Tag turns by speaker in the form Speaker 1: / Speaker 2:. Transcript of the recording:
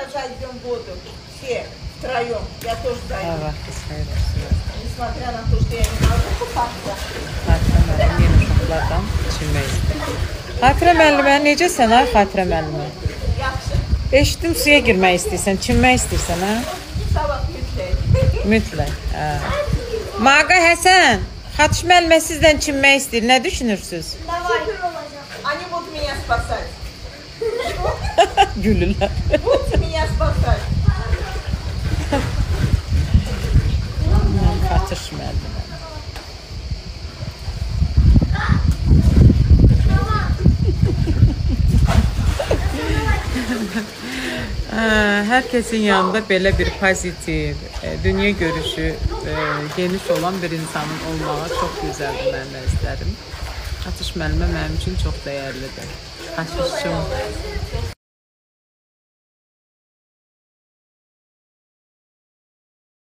Speaker 1: зайдем в воду. Все втроем. Я тоже зайду.
Speaker 2: Allah xeyir olsun.
Speaker 1: Несмотря на то, что я не могу купаться.
Speaker 2: Xatirə müəllim yeni uşaqlardan çimmək istəyir. Xatirə müəllimə, necəsən ha Xatirə müəllimə?
Speaker 1: Yaxşı.
Speaker 2: Eşitdim suya girmək istəyirsən, çimmək istəyirsən ha?
Speaker 1: Sabah mütləq.
Speaker 2: Mütləq. Hə. Maqa Həsən, Xatış müəllimə sizdən çimmək istəyir. Nə düşünürsüz?
Speaker 1: Супер olacak. Они будут меня спасать.
Speaker 2: Gülürlər.
Speaker 1: Будут меня спасать.
Speaker 2: Xatış müəllimə. Hər kəsin yanında belə bir pozitiv, dünya görüşü geniş olan bir insanın olmağı çox gözəldir, mən də istərim. Xatış müəllimə mənim üçün çox dəyərlidir. Xatışçım.